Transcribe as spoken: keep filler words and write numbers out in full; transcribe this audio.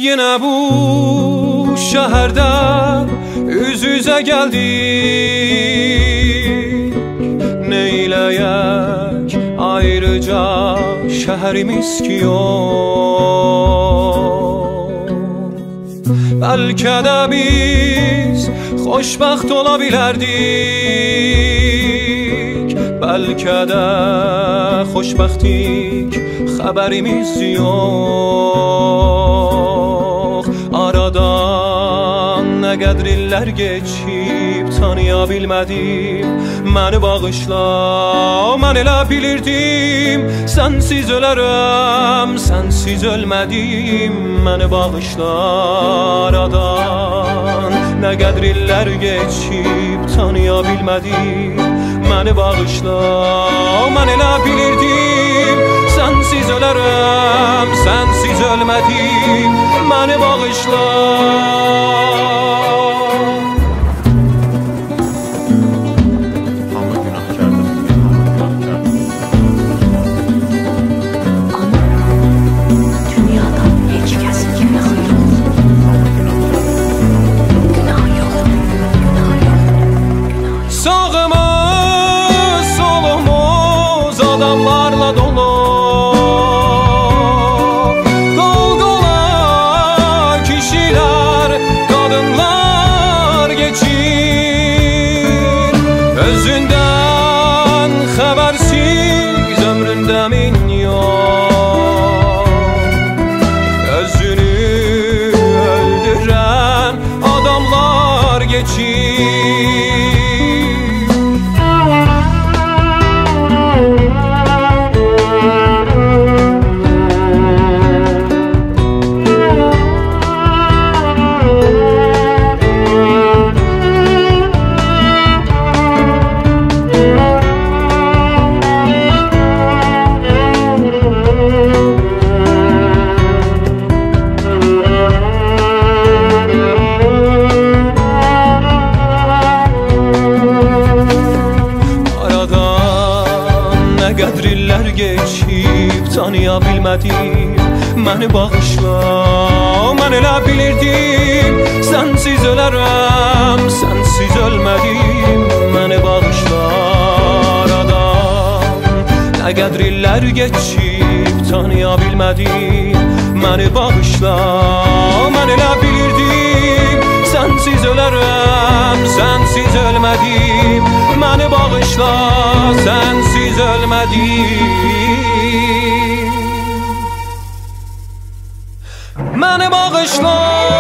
Yine bu şehirde üz yüze geldik. Neyleyek ayrıca şehrimiz ki yok. Belki de biz xoşbəxt olabilirdik. Belki de xoşbəxtlik haberimiz yok. Aradan ne kadar iller geçip tanıya bilmedim. Məni bağışla, mən elə bilirdim. Sensiz ölərəm, sensiz ölmədim. Məni bağışla, aradan ne kadar iller geçip tanıya bilmedim. Məni bağışla, mən elə bilirdim. Sensiz ölərəm, sensiz ölmədim. Məni bağışla. Sağımız, solumuz adamlarla dolu. Qol qola kişilər, qadınlar geçir. Özündən xəbərsiz ömründə min yok. Özünü öldürən adamlar geçir. Qədrlər geçip tanıya bilmədim. Məni bağışla, mən elə bilirdim. Sensiz ölərəm, sensiz ölmədim. Məni bağışla, aradan nə qədrlər geçip tanıya bilmədim. Məni bağışla, mən elə bilirdim. Sensiz ölərəm, sensiz ölmədim. Məni bağışla, sensiz ölmədim. Məni bağışla.